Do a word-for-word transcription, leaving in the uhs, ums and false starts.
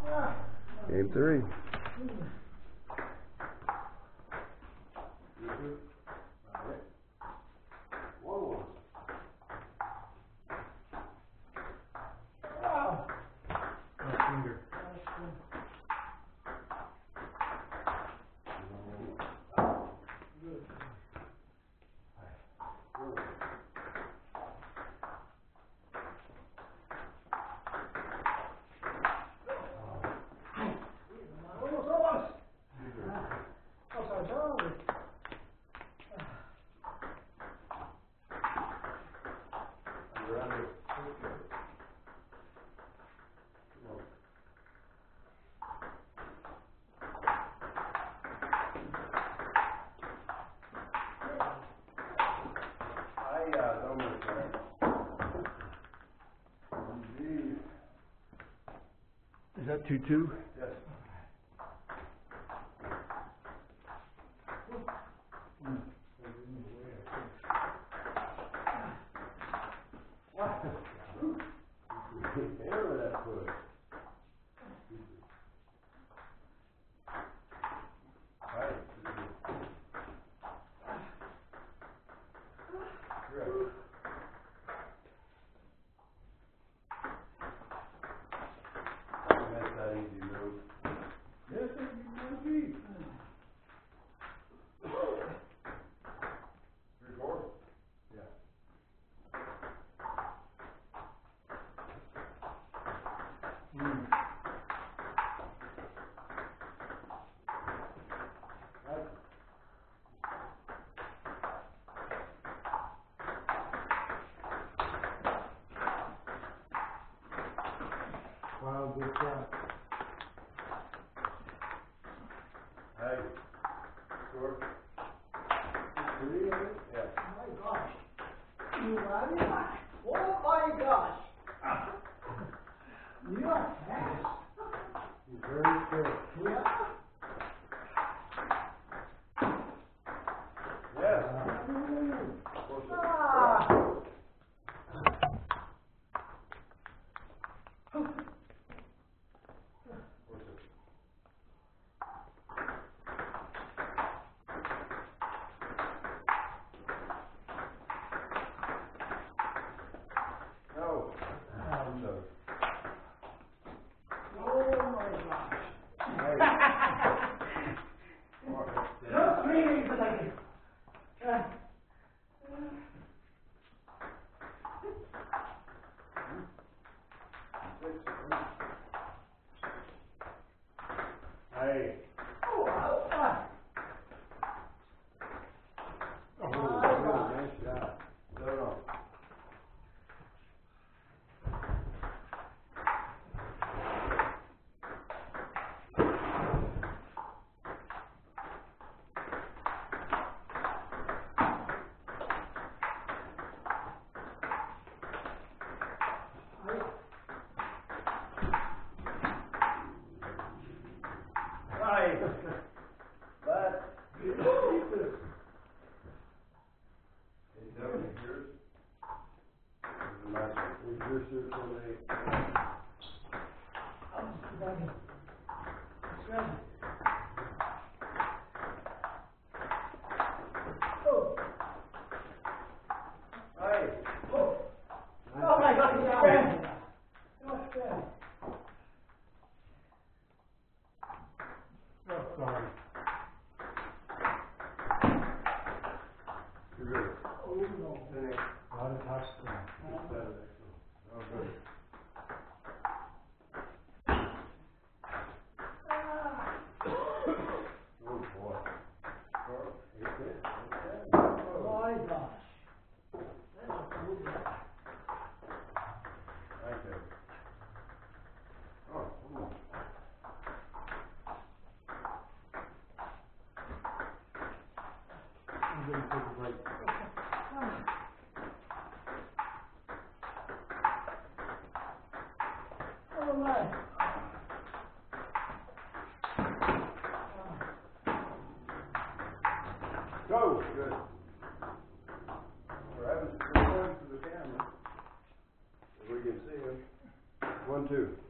Game three. Is that two two? Yes. Wow, good shot. Hey, score. Three, eh? Yeah. Oh my gosh. You got it? Oh my gosh. You are fast. He's very quick. Yeah. Yes. Ah. No. Um, No. oh my gosh. Hey. No screaming for like it. Uh, Hey. oh, wow. Ah. Oh, My good, gosh. nice shot. No, no. Hey. But. Jesus. It's definitely yours. Nice one. Where's your circle eight? Oh, Daddy. It's ready. Oh. Hey. Oh. Oh my God, he's scrambled. Oh, scrambled. Oh, sorry. You're good. Oh no. Finish. Not a touchdown. Oh, good. Oh, boy. Carl, eight ten. My gosh. That's a good one. Right there. Oh, come on. I'm gonna take a break. Oh my. Go. Good. We're having some recording for the camera. So we can see him. One, two.